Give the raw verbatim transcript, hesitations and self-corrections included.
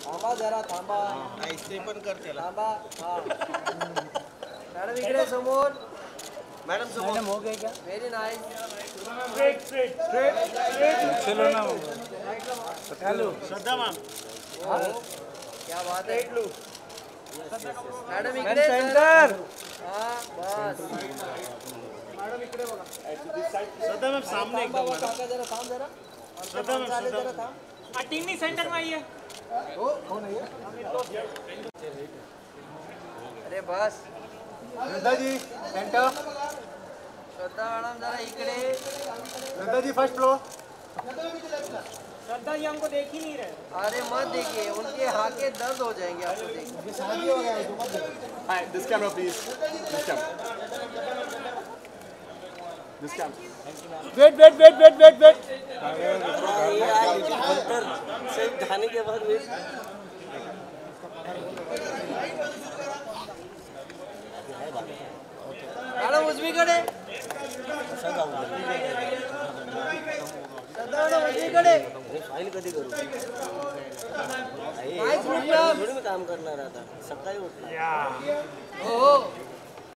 थांबा जरा थांबा. ते पण करते थांबा. हा मॅडम इकडे समोर. मॅडम समोर. मॅडम हो गए क्या? Very nice. Straight straight straight चलो ना हेलो श्रद्धा मैम क्या बात है. मॅडम इकडे सेंटर हा बस. मैडम इकडे बघा श्रद्धा मैम सामने एकदम मैडम काका जरा थांब जरा. श्रद्धा मैम चालेल श्रद्धा जरा थांब. अटिंगनी सेंटर में आइए हो हो नाही अरे बस. श्रद्धा जी सेंटर. श्रद्धा मॅडम जरा इकडे. Shraddha ji first floor. श्रद्धा जी हमको देख ही नहीं रहे. अरे मत देखिए उनके हाथे दर्द हो जाएंगे आपको देखिए. शादी हो गया है तो मत देखो. Hi, this camera please. This camera. This camera. Wait wait wait wait wait wait से खाने के बाद भी मॅडम उजवीकडे. उजवीकडे फाईल कधी करू. काहीच नाही काम करणार आता. सकाळी उठला. हो